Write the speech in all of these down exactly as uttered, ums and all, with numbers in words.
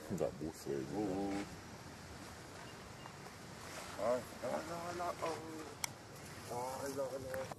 Zabusy. Uuu. Ai, ai, ai, ai, ai, ai, ai, ai.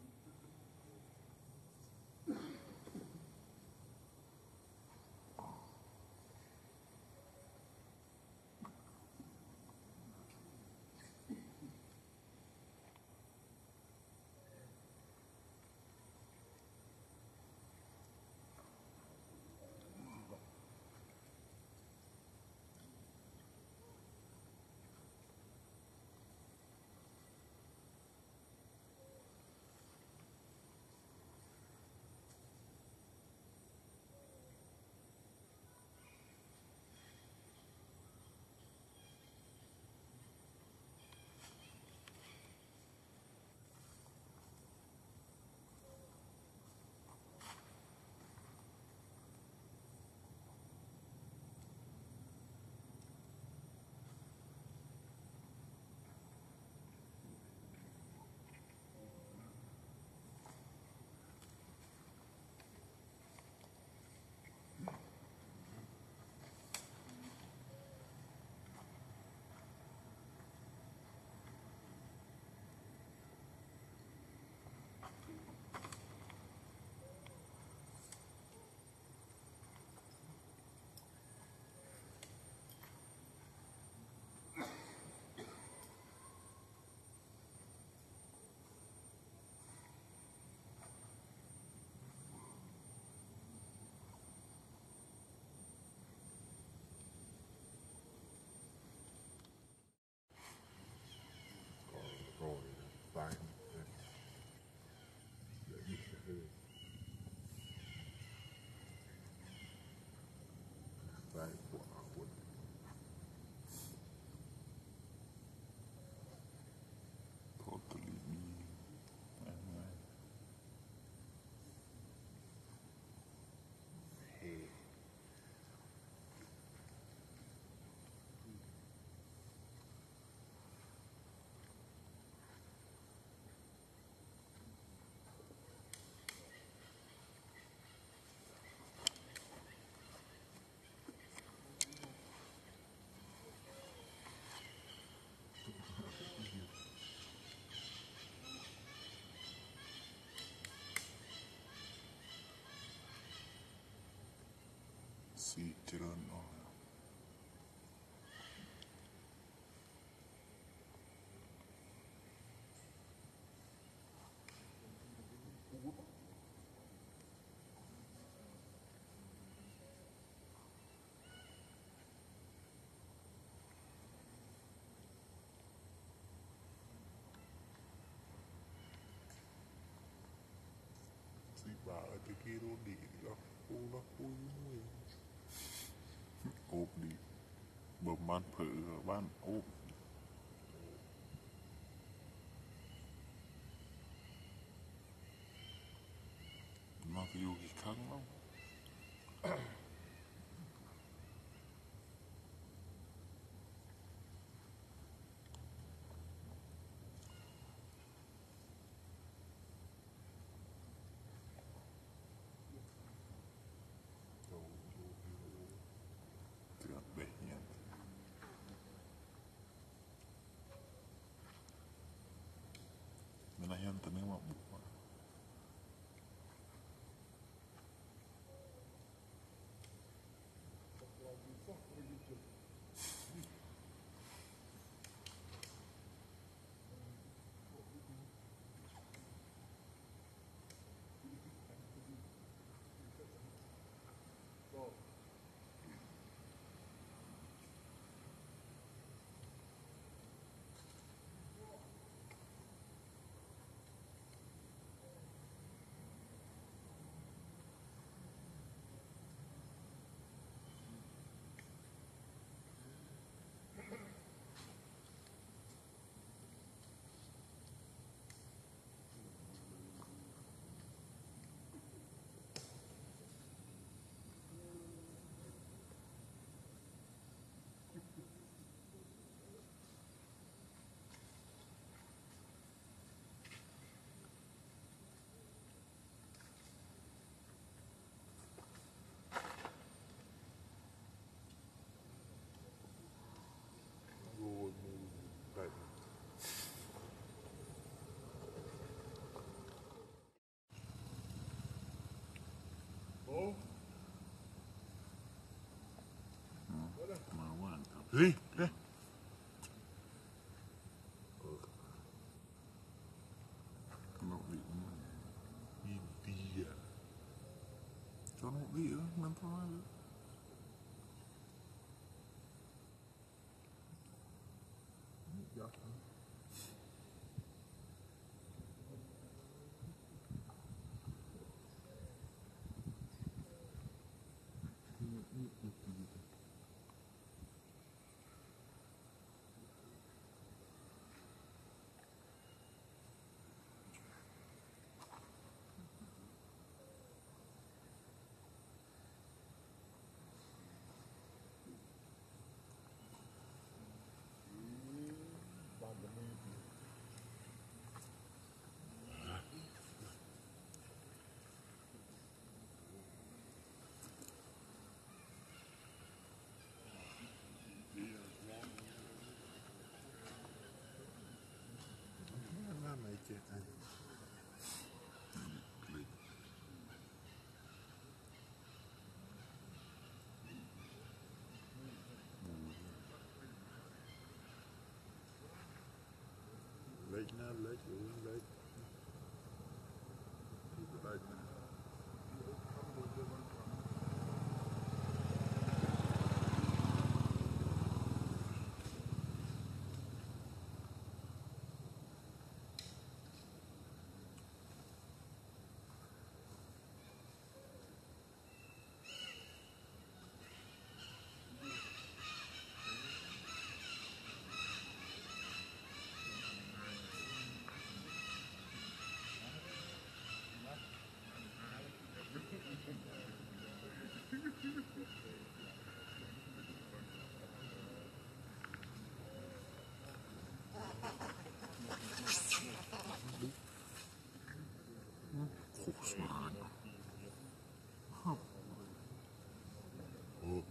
Rồi vai vai của quần Totally me. Anyway. hè. See, children, oh. Si bà ở cái kia luôn đi, nó phu nó phu vui. Ốp đi. Bầm ban phở ở ban ốp. Mà cái dù cái khăn lắm. Tidak behnya. Menahan tenang mak buka. Đi, đi. Nó bị India. Cho nó bị đó, mình thôi. Dạ. Nó này chết anh. Lấy nó lấy uống lấy. Lấy nó. Volkswagen. Oh. Oh.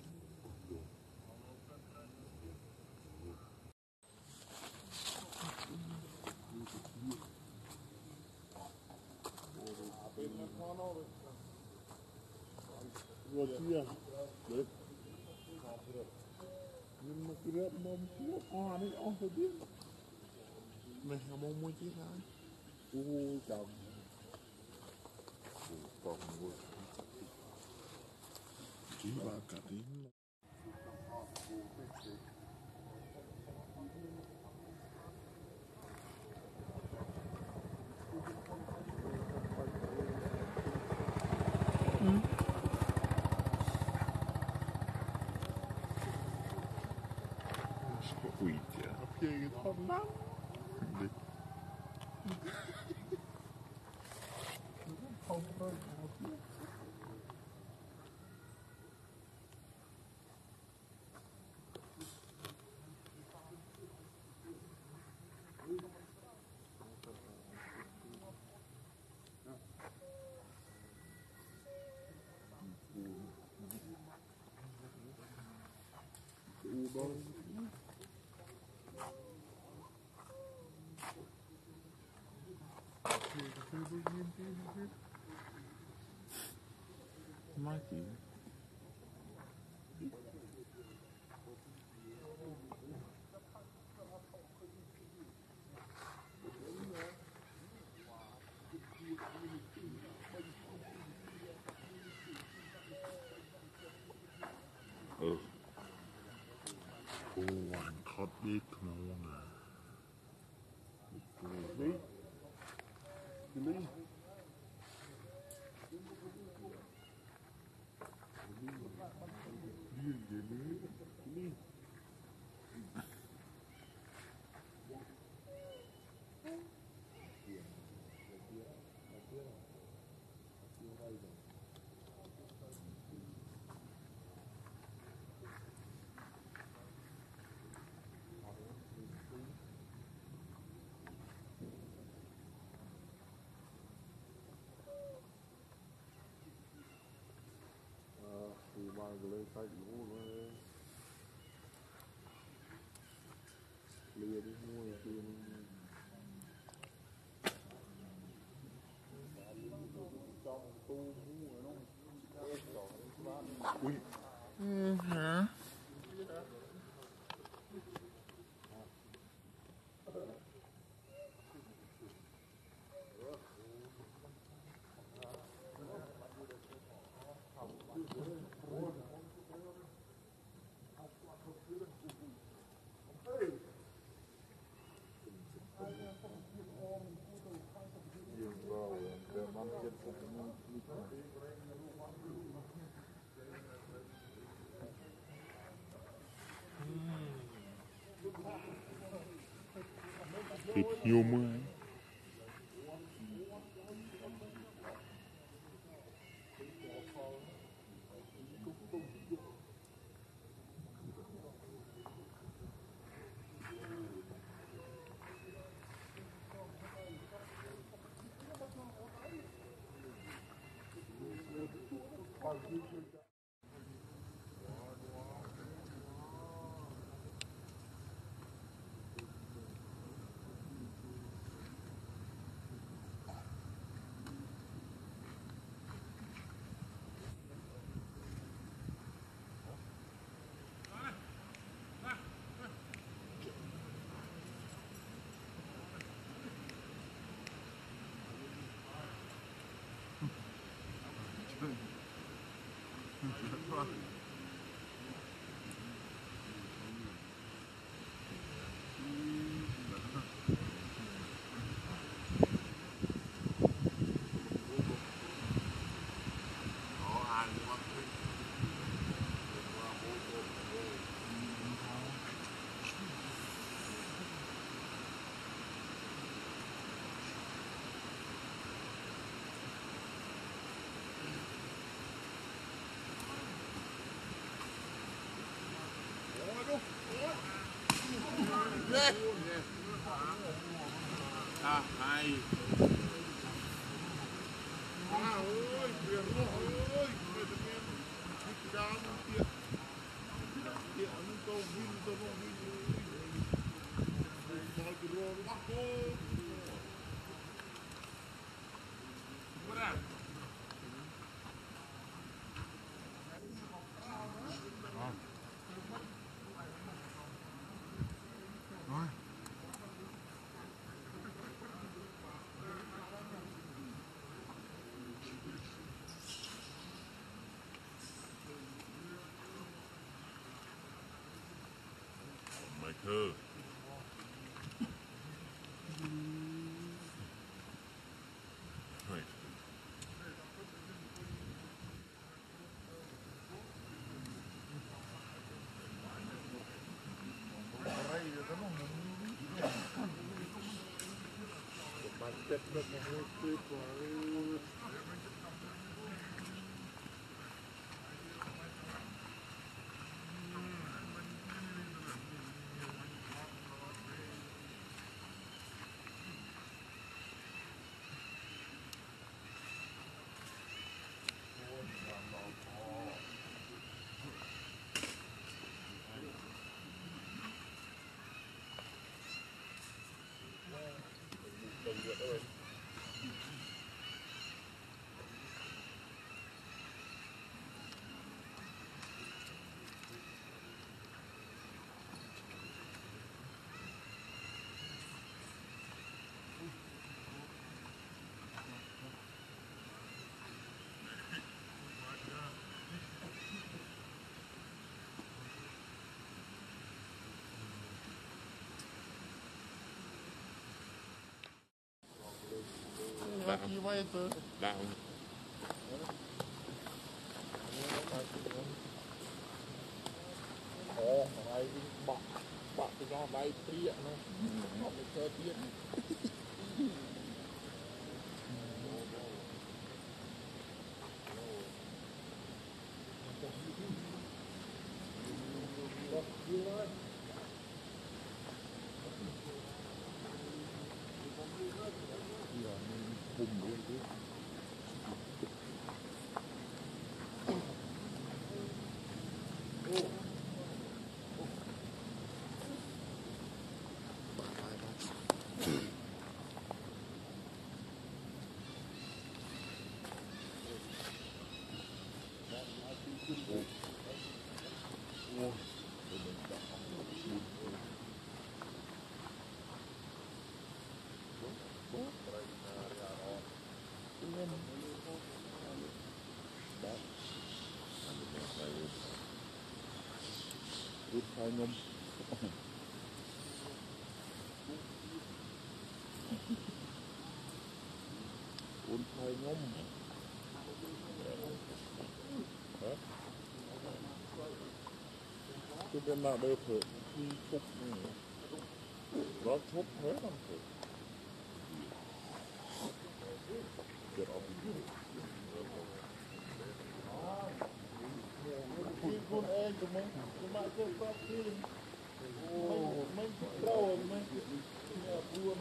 Rồi kia đấy nhưng mà cái rep mông kia à đấy ông phải biết này là mông mua chiếc này ui chồng còn mua chỉ ba cả tiếng ui chà hấp chơi cái thơm lắm đi không thôi Mai chị ừ cô hoàn thoát biết nó là đi đi thì ba cái lấy tay lúa nó lìa đi mua tiền trong tu mua nó ui ừ hả thịt nhôm ấy. À, hay. À, ơi, biển ơi, người ta nghe thích ra nó tiện. Tiện nó câu vinh, câu vinh, nói cái rô nó bắt cô. What up? Rồi. Mày thơ. Right. Mà chết được một người tuyệt vời. Đạo. Như vậy thôi. Đạo. Ồ, này bọc bọc cái do này tiện nó bọc cái cơ tiện Bùm luôn chứ. rút hai nhôm uốn hai nhôm cái bên nào đều phải khi phục này Bak çok her an çok. Get off the unit. Khi con em của mình, chúng ta sẽ phát triển. Mình, mình thích đâu, mình thích nhà buôn.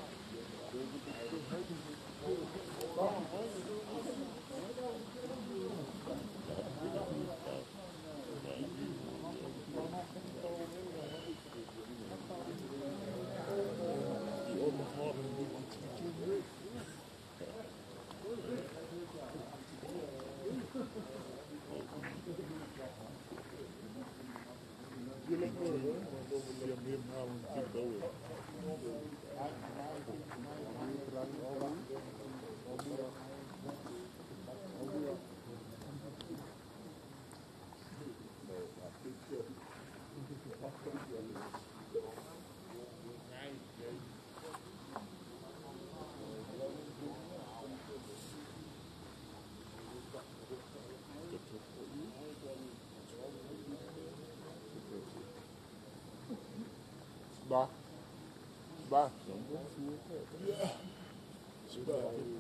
Ba. Ba. Yeah. Ba.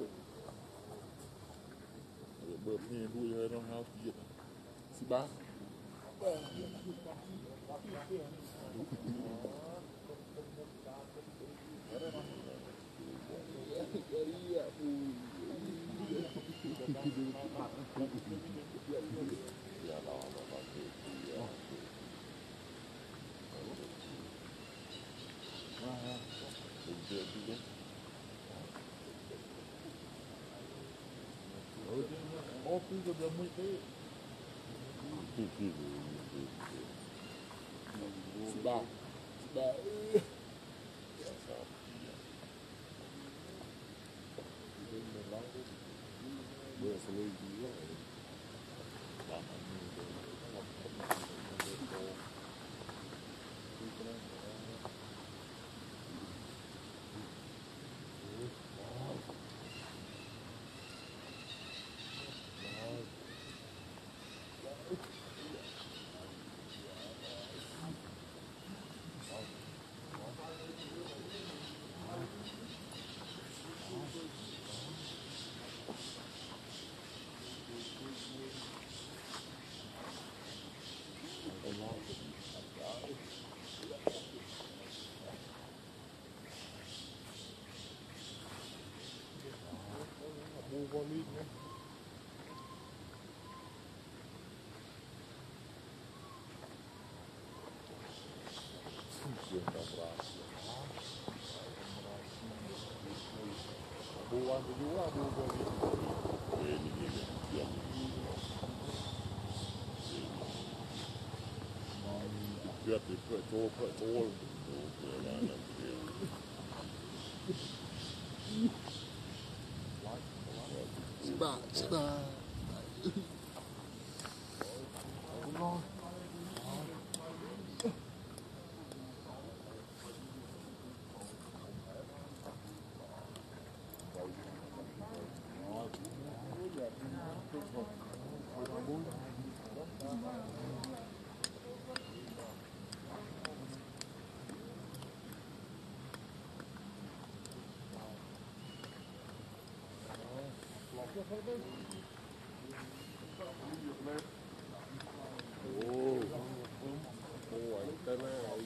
Bợp nghe đuôi hơi trong hao thiệt. Si ba. Ó, fica da muito aí. Si ba. Si ba. Bữa sẽ lấy gì đó. Làm ăn như thế. Mua con lít nhé. Mua ăn cái dũ là mua con lít. Biết thì phải cho phải cho. Si ba, si ba. Ngon. Ồ, ồ, anh tên này.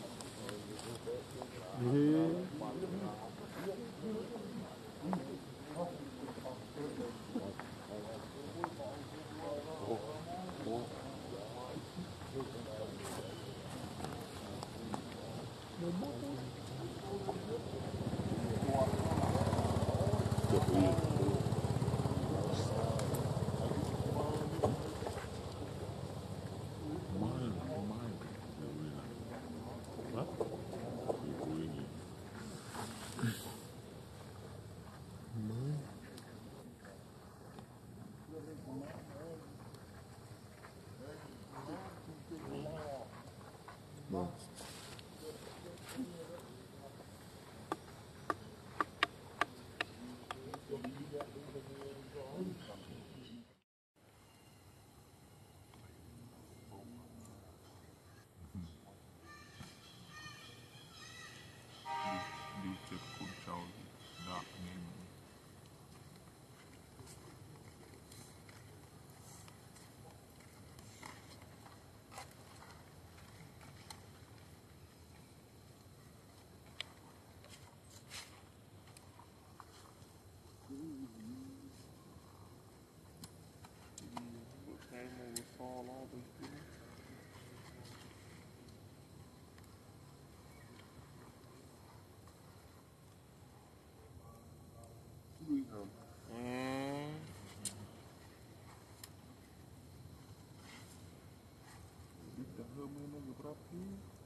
papi.